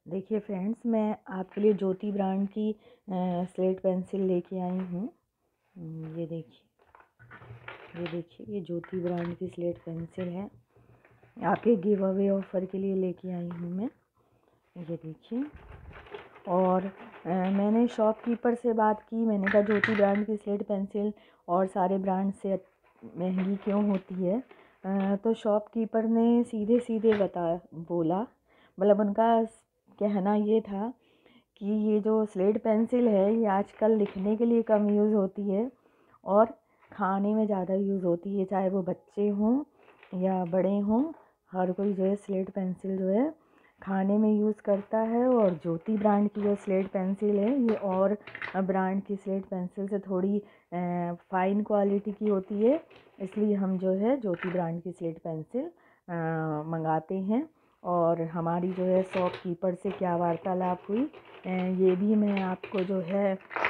देखिए फ्रेंड्स, मैं आपके लिए ज्योति ब्रांड की स्लेट पेंसिल लेके आई हूँ। ये देखिए ये ज्योति ब्रांड की स्लेट पेंसिल है। आपके गिव अवे ऑफ़र के लिए लेके आई हूँ मैं। ये देखिए। और मैंने शॉपकीपर से बात की। मैंने कहा ज्योति ब्रांड की स्लेट पेंसिल और सारे ब्रांड से महंगी क्यों होती है। तो शॉपकीपर ने सीधे सीधे बोला, मतलब उनका कहना ये था कि ये जो स्लेट पेंसिल है ये आजकल लिखने के लिए कम यूज़ होती है और खाने में ज़्यादा यूज़ होती है। चाहे वो बच्चे हों या बड़े हों, हर कोई जो है स्लेट पेंसिल जो है खाने में यूज़ करता है। और ज्योति ब्रांड की जो स्लेट पेंसिल है ये और ब्रांड की स्लेट पेंसिल से थोड़ी फ़ाइन क्वालिटी की होती है, इसलिए हम जो है ज्योति ब्रांड की स्लेट पेंसिल मंगाते हैं। और हमारी जो है शॉपकीपर से क्या वार्तालाप हुई ये भी मैं आपको जो है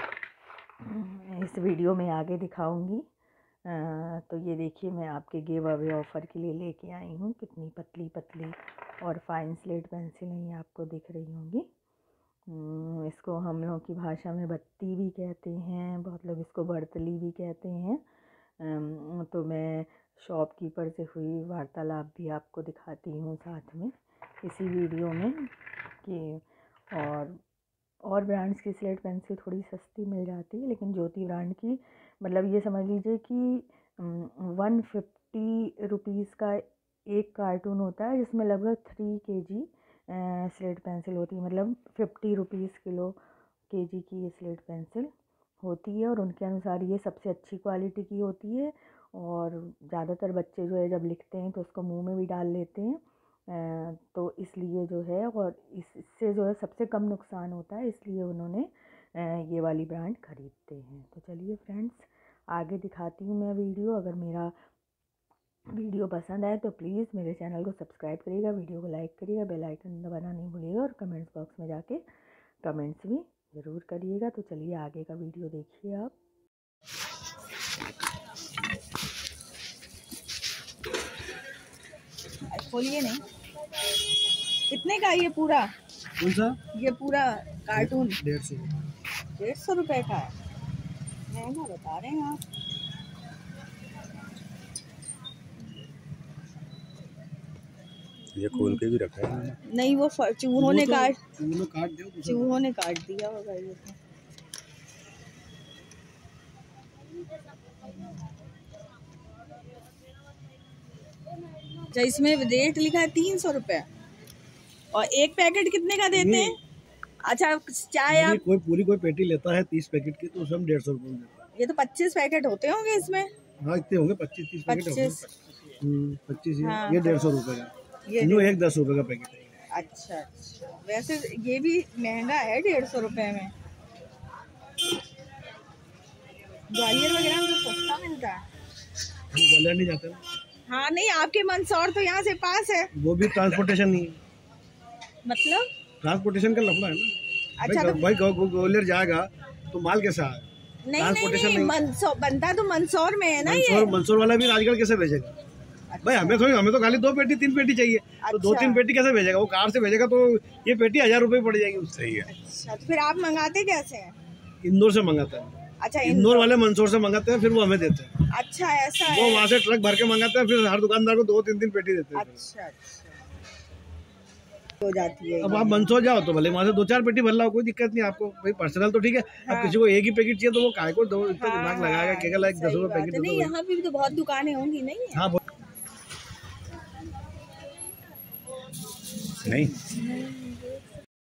इस वीडियो में आगे दिखाऊंगी। तो ये देखिए, मैं आपके गिव अवे ऑफ़र के लिए लेके आई हूँ। कितनी पतली पतली और फाइन स्लेट पेंसिल है, ये आपको दिख रही होंगी। इसको हम लोगों की भाषा में बत्ती भी कहते हैं, बहुत लोग इसको बर्तली भी कहते हैं। तो मैं शॉपकीपर से हुई वार्तालाप भी आपको दिखाती हूँ साथ में इसी वीडियो में कि और ब्रांड्स की स्लेट पेंसिल थोड़ी सस्ती मिल जाती है, लेकिन ज्योति ब्रांड की, मतलब ये समझ लीजिए कि 150 रुपीज़ का एक कार्टून होता है जिसमें लगभग 3 kg स्लेट पेंसिल होती है। मतलब 50 रुपीज़ केजी की ये स्लेट पेंसिल होती है और उनके अनुसार ये सबसे अच्छी क्वालिटी की होती है। और ज़्यादातर बच्चे जो है जब लिखते हैं तो उसको मुंह में भी डाल लेते हैं, तो इसलिए जो है, और इससे जो है सबसे कम नुकसान होता है, इसलिए उन्होंने ये वाली ब्रांड ख़रीदते हैं। तो चलिए फ्रेंड्स, आगे दिखाती हूँ मैं वीडियो। अगर मेरा वीडियो पसंद आए तो प्लीज़ मेरे चैनल को सब्सक्राइब करिएगा, वीडियो को लाइक करिएगा, बेल आइकन दबाना नहीं भूलिएगा और कमेंट्स बॉक्स में जाके कमेंट्स भी ज़रूर करिएगा। तो चलिए आगे का वीडियो देखिए आप। खोलिए नहीं। कितने का ये पूरा? कौन सा? ये पूरा कार्टून 150 रुपये का है। महंगा बता रहे हैं आप। ये खोल के भी रखा है। नहीं, वो चूहों ने काट काट दिया होगा ये तो। अच्छा, इसमें रेट लिखा है 300 रुपये और एक पैकेट कितने का देते हैं? अच्छा, चाहे आप कोई पेटी लेता है 30 पैकेट की तो उसमें 150 रुपये देता है। ये तो 25 पैकेट होते होंगे इसमें। हाँ, इतने होंगे, 25-30 पैकेट होंगे। 25 हाँ, ये 150 रुपये का, ये एक 10 रुपये का पैकेट है। अच्छा, वैसे ये भी महंगा है 150 रुपये में। ग्वालियर वगैरह में तो सस्ता मिलता है। ग्वालियर नहीं जाते। हाँ नहीं, आपके मंदसौर तो यहाँ से पास है। वो भी ट्रांसपोर्टेशन नहीं है। मतलब ट्रांसपोर्टेशन का लफड़ा है ना। अच्छा, भाई ग्वालियर जाएगा तो माल कैसा है? नहीं, मंदसौर बनता तो मंदसौर में है ना। ये मंदसौर वाला भी राजगढ़ कैसे भेजेगा? अच्छा। भाई हमें तो खाली 2 पेटी 3 पेटी चाहिए। अच्छा। तो 2-3 पेटी कैसे भेजेगा? वो कार से भेजेगा तो ये पेटी 1000 रुपये पड़ जाएगी। सही है। अच्छा, तो फिर आप मंगाते कैसे हैं? इंदौर से मंगाते हैं। अच्छा, इंदौर वाले मंदसौर से मंगाते हैं, फिर वो हमें देते हैं। अच्छा, ऐसा है। वो वहाँ से ट्रक भर के मंगाते हैं, फिर हर दुकानदार को 2-3 पेटी देते हैं। अच्छा, हो जाती है। अब आप मंदसौर जाओ तो भले वहाँ से 2-4 पेटी भर लाओ, कोई दिक्कत नहीं आपको। भाई पर्सनल तो ठीक है। हाँ। अब किसी को एक ही पैकेट चाहिए तो वो काय को दिमाग लगाएगा, कहेगा लाइक 10 रुपये पैकेट। नहीं, यहाँ भी तो बहुत दुकानें होंगी। नहीं हाँ, नहीं